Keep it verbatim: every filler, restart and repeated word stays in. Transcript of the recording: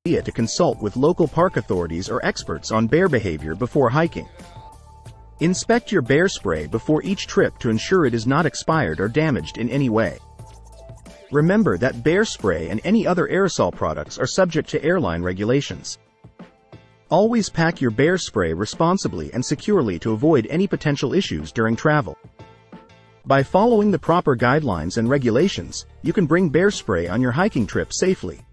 to consult with local park authorities or experts on bear behavior before hiking. Inspect your bear spray before each trip to ensure it is not expired or damaged in any way. Remember that bear spray and any other aerosol products are subject to airline regulations. Always pack your bear spray responsibly and securely to avoid any potential issues during travel. By following the proper guidelines and regulations, you can bring bear spray on your hiking trip safely.